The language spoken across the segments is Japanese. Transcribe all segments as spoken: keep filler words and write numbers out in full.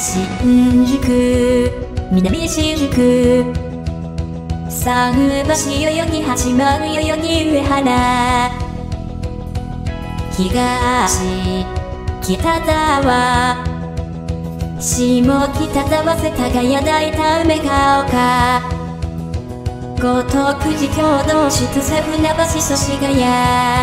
新宿南新宿桟橋代々木八幡代々木上原東北沢下北沢世田谷大田梅ヶ丘豪徳寺郷土千歳船橋祖師ヶ谷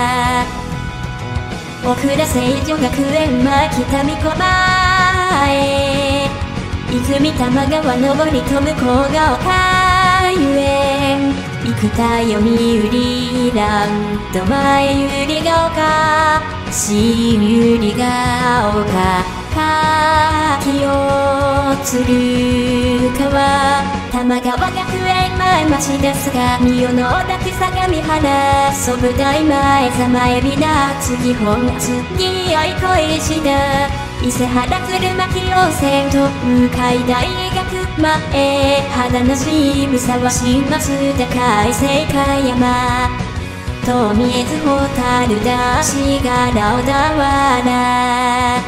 小倉成女学園前北三駒前泉多摩川上りと向こうが丘遊園生田読売ランド前百合ヶ丘新百合ヶ丘柿を鶴川玉川学園前町ですが三代の小滝相模原総武大前ざまえびだ次本次愛小石田伊勢原鶴巻温泉と向海大学前秦野渋沢新松田海星香山富江津蛍田足柄小田原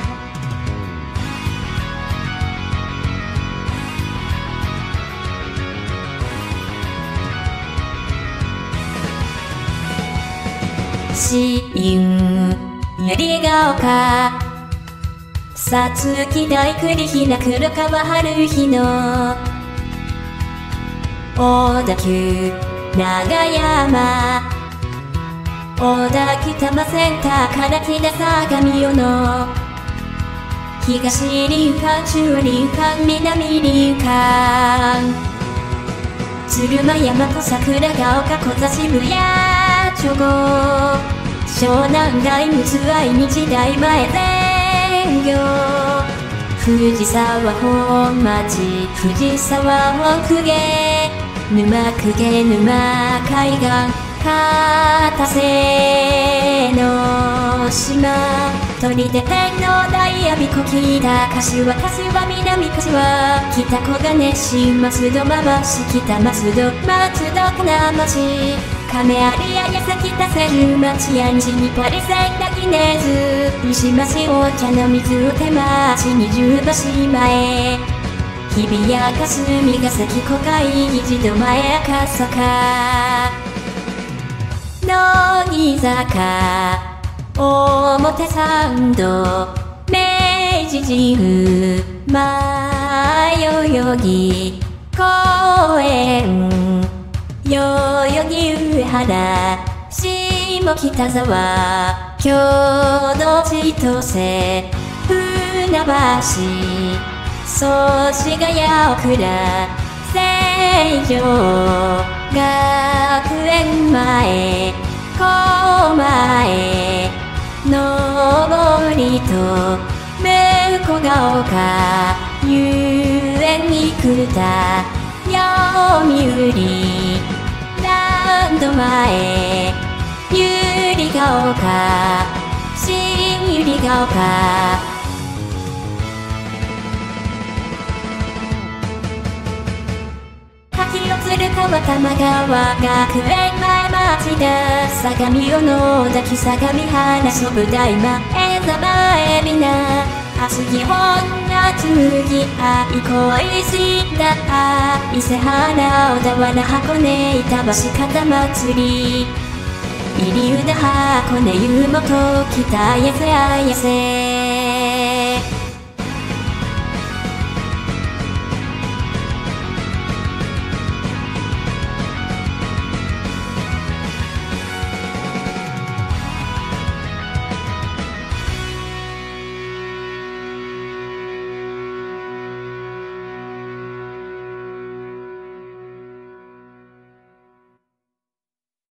新百合ヶ丘さつき大栗ひな黒川春日の小田急長山小田急多摩センターから木田相模与野東林間中林間南林間鶴間大和桜ヶ丘小座渋谷長後湘南台陸奥愛日大前全業藤沢本町藤沢本公家沼公家沼海岸片瀬の島砦天皇大阿鼻子北柏柏南柏北小金新松戸馬橋北松戸松戸金町亀有綾崎田瀬町や西にポリセンダギネーズ西町お茶の水手町二重橋前日比谷霞ヶ関小海一度前赤坂乃木坂表参道明治神宮前代々木公園代々木上原下北沢郷土千歳船橋祖師ヶ谷小倉成城学園前狛江上りと向こうが丘遊園生田読売ランド前百合ヶ丘新百合ヶ丘柿の鶴川玉川学園前町田相模与野小滝相模原総武大前ざまえびな厚木本夏木愛小石田伊勢原小田原箱根板橋肩祭り入生田箱根湯本北綾瀬綾瀬